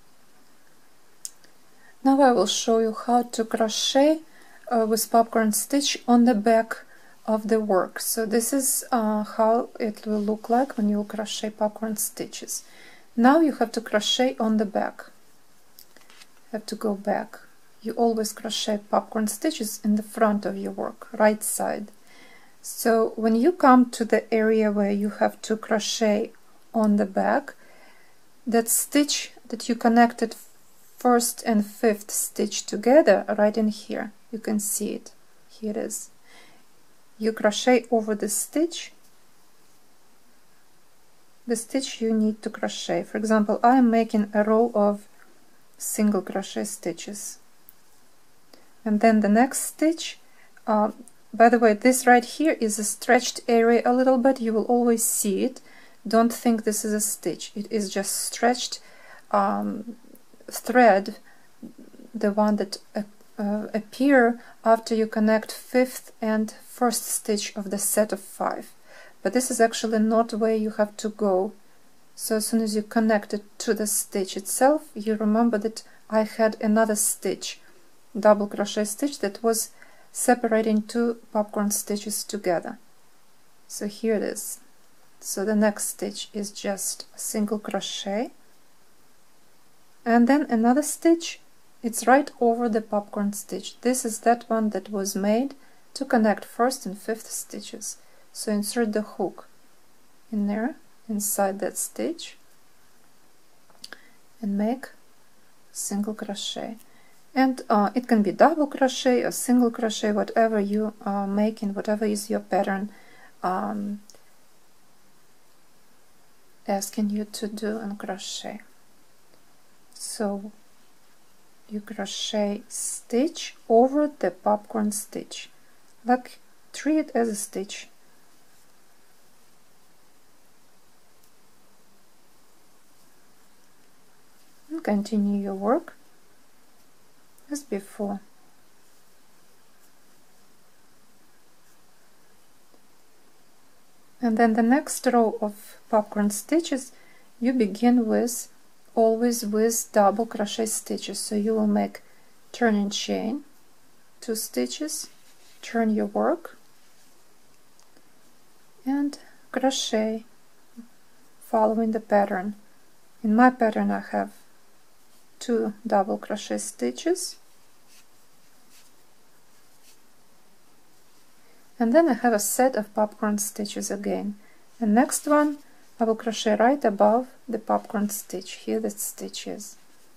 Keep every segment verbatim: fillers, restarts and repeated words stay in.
Now I will show you how to crochet uh, with popcorn stitch on the back of the work. So this is uh, how it will look like when you crochet popcorn stitches. Now you have to crochet on the back. You have to go back. You always crochet popcorn stitches in the front of your work, right side. So when you come to the area where you have to crochet on the back, that stitch that you connected first and fifth stitch together right in here, you can see it, here it is. You crochet over the stitch, the stitch you need to crochet. For example, I am making a row of single crochet stitches, and then the next stitch, uh, by the way, this right here is a stretched area a little bit, you will always see it. Don't think this is a stitch, it is just stretched um, thread, the one that uh, uh, appear after you connect fifth and first stitch of the set of five. But this is actually not where you have to go. So as soon as you connect it to the stitch itself, you remember that I had another stitch, double crochet stitch, that was separating two popcorn stitches together. So here it is. So the next stitch is just a single crochet, and then another stitch, it's right over the popcorn stitch. This is that one that was made to connect first and fifth stitches. So insert the hook in there, inside that stitch, and make single crochet. And uh, it can be double crochet or single crochet, whatever you are making, whatever is your pattern um, asking you to do and crochet. So you crochet stitch over the popcorn stitch, like treat it as a stitch. And continue your work as before. And then the next row of popcorn stitches you begin with always with double crochet stitches. So you will make turning chain, two stitches, turn your work, and crochet following the pattern. In my pattern I have two double crochet stitches, and then I have a set of popcorn stitches again. The next one I will crochet right above the popcorn stitch. Here that stitch is.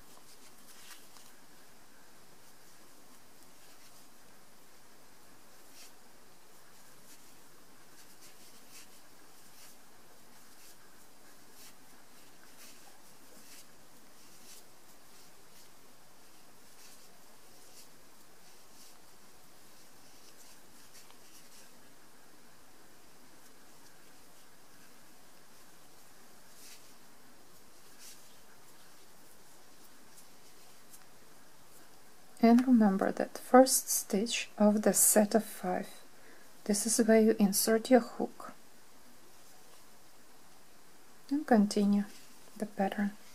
And remember that first stitch of the set of five, this is where you insert your hook, and continue the pattern.